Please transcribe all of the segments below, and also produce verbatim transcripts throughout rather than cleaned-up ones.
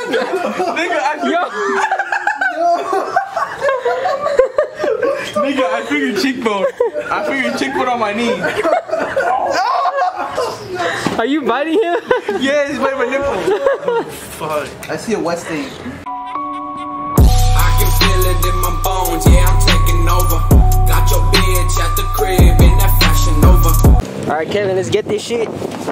Nigga, I figured. Nigga, I figured cheekbone. I figured cheekbone on my knee. Are you biting him? Yeah, he's biting my nipple. Oh, fuck. I see a wet stain. I can feel it in my bones, yeah, I'm taking over. Got your bitch at the crib in that Fashion Nova. Alright, Kevin, let's get this shit.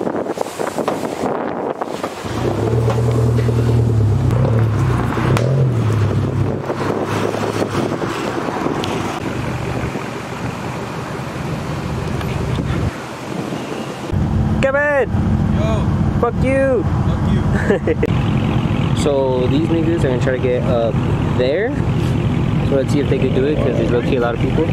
Kevin! Yo! Fuck you! Fuck you. So these niggas are gonna try to get up there. So let's see if they can do it because there's low-key a lot of people.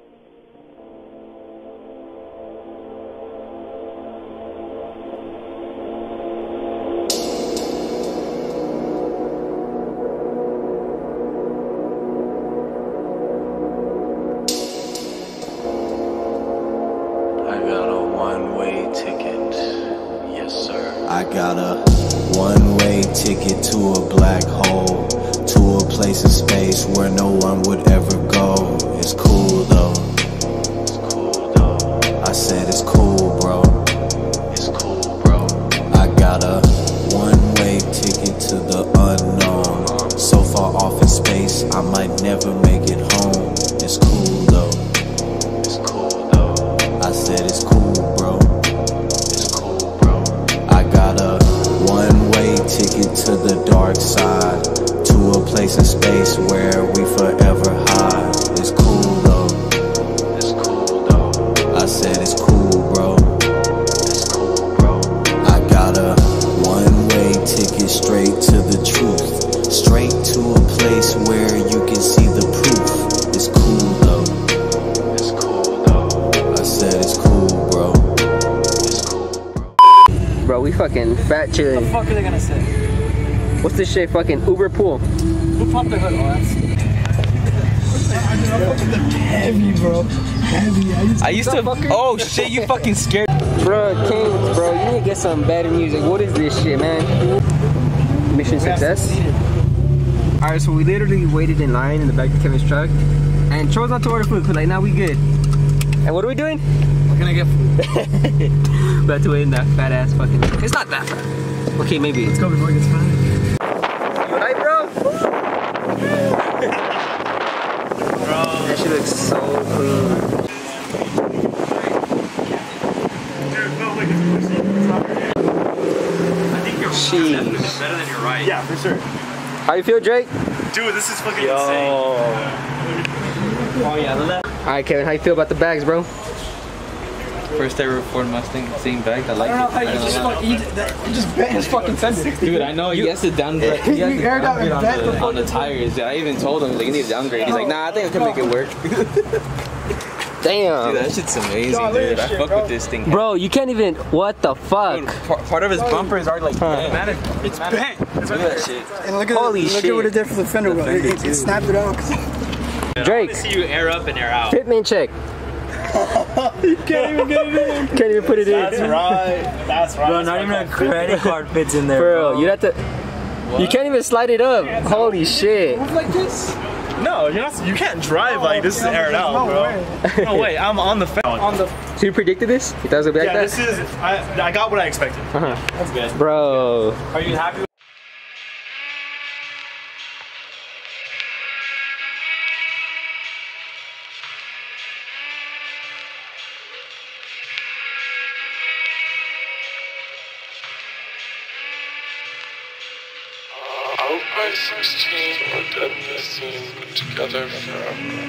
I got a one-way ticket to a black hole, to a place in space where no one would ever go. It's cool though. It's cool though. I said it's cool, bro. It's cool, bro. I got a one-way ticket to the unknown, so far off in space I might never make it home. It's cool though. It's cool though. I said it's cool, bro. Ticket to the dark side, to a place in space where we forever hide. It's cool though. It's cool though. I said it's cool, bro. It's cool, bro. I got a one-way ticket straight to the truth, straight to a place where you can see the proof. It's cool though. It's cool though. I said it's cool, bro. It's cool, bro. Bro, we fucking fat chilling. What the fuck are they gonna say? What's this shit? Fucking Uber pool. Who popped the hood? Oh, that's heavy, bro. Heavy. I used to, I used to oh shit, you fucking scared. Bro, Kings, bro, you need to get some better music. What is this shit, man? Mission success. Alright, so we literally waited in line in the back of Kevin's truck and chose not to order food because like now we good. And what are we doing? We're gonna get food. About to wait in that fat ass fucking. It's not that fat. Okay, maybe. Let's go before it gets fat. Hi, bro. Bro, that shit looks so cool. I think you're Jeez. better than you're right. Yeah, for sure. How you feel, Drake? Dude, this is fucking Yo. insane. Oh yeah, look. Alright, Kevin, how you feel about the bags, bro? First ever Ford Mustang, same bag. I like I don't know how it. you I just, don't fuck, you just, that, you just bent his fucking fender. Dude, I know he has to downgrade. He has to You aired out downgrade and on bent the, the on the tires. I even told him like you need to downgrade. He's like, nah, I think I can make it work. Damn. Dude, that shit's amazing, No, look at dude. this I shit, fuck bro. with this thing. Bro, you can't even. What the fuck? Dude, part, part of his bumpers are like bent. Man, it's bent. Look at that shit. And look at, Holy look shit. at what it did for the fender well. It, it, it snapped it out. Drake, I see you air up and air out. pitman check. You can't even get it in. Can't even put it in. That's right. That's right. Bro, not even a credit card fits in there. Bro, you have to. You can't even slide it up. Holy shit. Move like this? No, you're not. You can't drive like this is aired out, No bro. way. No way. I'm on the fence. On the. So you predicted this? You thought it was gonna be Yeah, like this that? is. I I got what I expected. Uh-huh. That's good. Bro. Are you happy? Out by sixteen, we're dead in this scene, but together forever.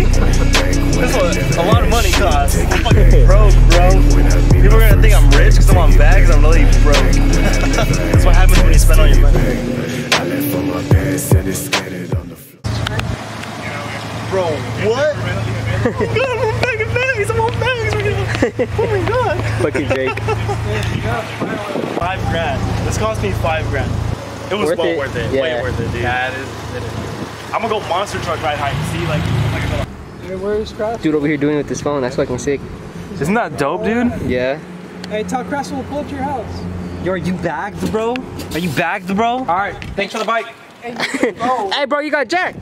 fifty? That's what a lot of money costs. I'm fucking broke, bro. People are gonna think I'm rich because I'm on bags. I'm really broke. That's what happens when you spend all your money. Bro, what? God, I'm on bag of bags. I'm on bags. Oh my god. Fucking Jake. Five grand. This cost me five grand. It was Worth well it? worth it. Yeah. Way worth it, dude. Yeah, it is. It is. I'm gonna go monster truck ride high. See, like, like I said. Where's Crash? Dude over here doing it with his phone. That's fucking sick. Isn't that dope, dude? Yeah. Hey, tell Crash we'll pull up to your house. Yo, are you bagged, bro? Are you bagged, bro? All right. Thanks for the bike. Hey, bro, you got Jack.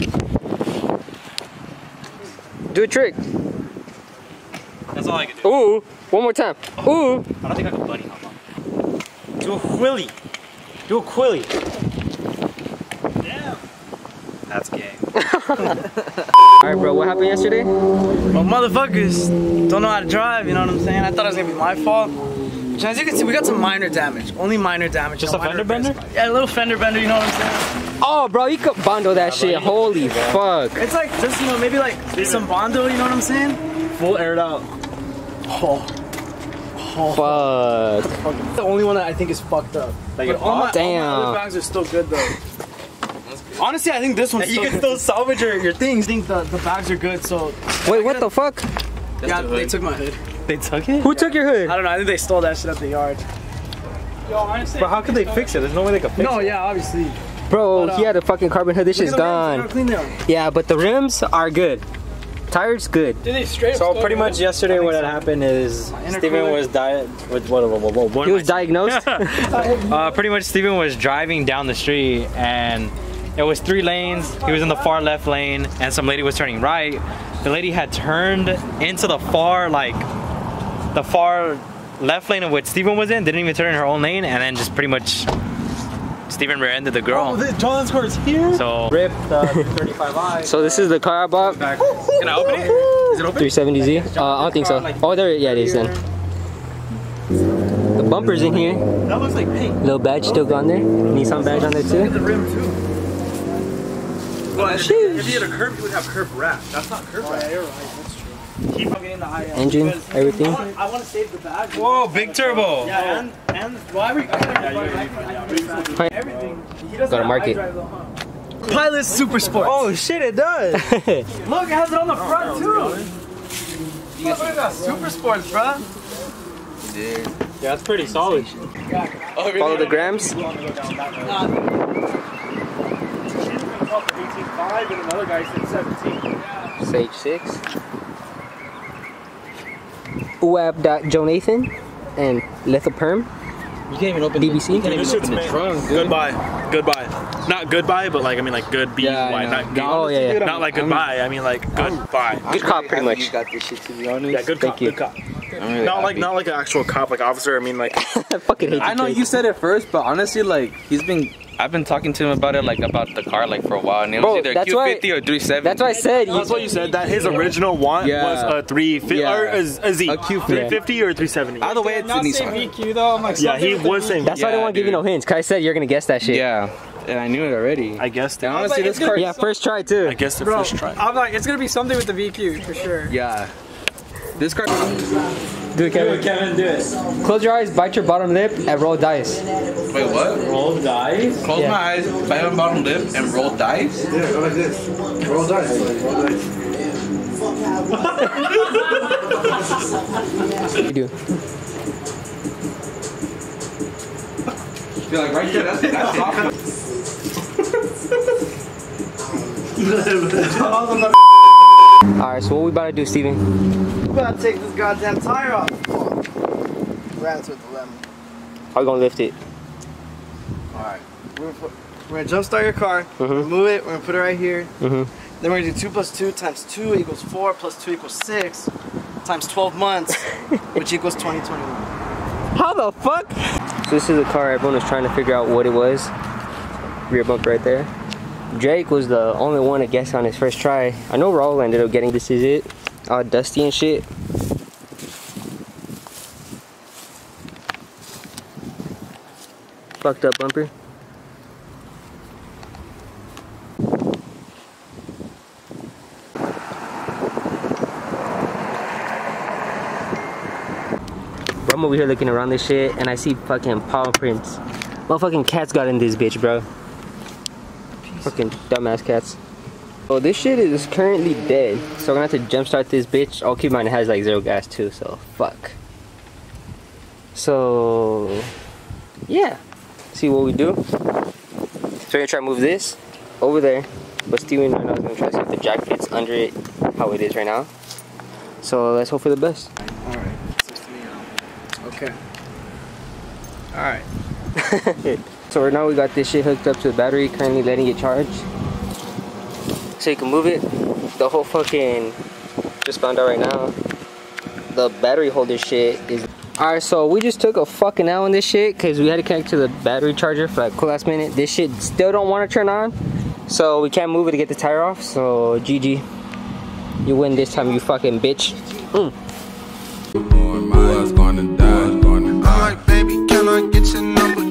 Do a trick. That's all I can do. Ooh. One more time. Ooh. I don't think I can bunny hop on. Do a quilly. Do a quilly. Damn. That's gay. Alright, bro, what happened yesterday? Well, motherfuckers don't know how to drive, you know what I'm saying? I thought it was gonna be my fault. Which, as you can see, we got some minor damage. Only minor damage. Just no a minor fender bender? repairs. Yeah, a little fender bender, you know what I'm saying? Oh, bro, you could bundle that shit. Holy fuck. It's like, just, you know, maybe like some Bondo, you know what I'm saying? Full aired out. Oh. Fuck. It's the only one that I think is fucked up. Like But a all my, Damn. all my other bags are still good though. Honestly, I think this one's You still can good. still salvage your, your I things. think the, the bags are good, so Wait, what the fuck? yeah, they took my hood. They took it? Who took your hood? I don't know, I think they stole that shit at the yard. But how could they fix it? There's no way they could fix No, it. yeah, obviously. Bro, But, uh, he had a fucking carbon hood. This Look shit's at the rims, gone. how clean they are. Yeah, but the rims are good. Tires good. Dude, they straight So pretty much yesterday what had happened is Steven was di with what, what, what, what, what He am was I saying? diagnosed. uh, pretty much Steven was driving down the street and it was three lanes. He was in the far left lane and some lady was turning right. The lady had turned into the far like the far left lane of what Steven was in, didn't even turn in her own lane, and then just pretty much Steven rear-ended the girl. Oh, the John's car is here? So ripped uh, thirty-five i. So this is the car I bought. Can I open it? Is it open? three seventy Z. Uh, I don't think so. Oh, there. Yeah, it is then. The bumper's in here. That looks like pink. Little badge still gone there. Nissan badge on there too. The rim too. Well, if he, if he had a curb, he would have curb wrap. That's not curb wrap. Oh, yeah, you're right, that's true. Keep Getting the high end. Engine, Because everything. I want, I want to save the bag. Whoa, big turbo. Yeah, and, and well, I, re- I, yeah, Hi. everything. He doesn't Gotta have mark it. iDrive though, huh? Pilot Super Sport. Oh shit, it does. Look, it has it on the front too. Look at that Super Sports, bro. Yeah, that's pretty solid. Follow the grams. eighteen five and another guy said seventeen. Sage six. Uab.Jonathan and Lethal Perm. You can't even open D B C. You can't even open the trunk, dude. Goodbye. Goodbye. Not goodbye, but like I mean like good B Yeah, I Y. know. Not good. Oh, yeah, yeah. Not like goodbye. I mean like goodbye. Good cop, pretty much. You got this shit, to be honest. Yeah, good Thank cop. you. Good cop. I'm really Not like happy. not like an actual cop, like officer. I mean like I fucking hate I know you. you said it first, but honestly, like he's been. I've been talking to him about it, like about the car, like for a while, and it was Bro, either that's Q why- fifty or three seventy. That's why I said you. that's what you said. That his original want Yeah. was a three fifty Yeah. or a, a Z. A Q three fifty or three seventy. Either way, it's a Nissan. V Q though. I'm like, Yeah, he was saying. That's why I didn't Yeah, want to give you dude. no hints. Cause I said you're gonna guess that shit. Yeah, and I knew it already. I guess. And honestly, this car. Yeah, first try too. I guess the bro, first try. I'm like, it's gonna be something with the V Q for sure. Yeah, this car. Do it, Kevin. Kevin, do it. Close your eyes, bite your bottom lip, and roll dice. Wait, what? Roll dice. Close Yeah. my eyes, bite my bottom lip, and roll dice. Yeah, go like this. Roll dice. Roll dice. You do. You're like right there. That's that's Alright, so what we about to do, Steven? I'm about to take this goddamn tire off. Rats with the lemon. How we gonna lift it? Alright. We're gonna, put, we're gonna jump start your car, Mhm. remove it, we're gonna put it right here. Mhm. Then we're gonna do two plus two times two equals four, plus two equals six, times twelve months, which equals twenty twenty-one. How the fuck? So this is a car everyone was trying to figure out what it was. Rear bumper right there. Drake was the only one to guess on his first try. I know Raul ended up getting this is it. All dusty and shit. Fucked up bumper. Bro, I'm over here looking around this shit, and I see fucking paw prints. Motherfucking cats got in this bitch, bro. Fucking dumbass cats. So this shit is currently dead, so we're gonna have to jumpstart this bitch. Oh, keep in mind it has like zero gas too, so fuck. So yeah, see what we do. So we're gonna try to move this over there, but Steven right now is gonna try to see if the jack fits under it how it is right now. So let's hope for the best. All right, it's me now. Okay. All right. So right now we got this shit hooked up to the battery, currently letting it charge. So you can move it. The whole fucking, just found out right now, the battery holder shit is. Alright, so we just took a fucking L on this shit because we had to connect to the battery charger for like cool last minute. This shit still don't want to turn on, so we can't move it to get the tire off. So G G, you win this time, you fucking bitch. Mm. I'm like, baby, can I get your number?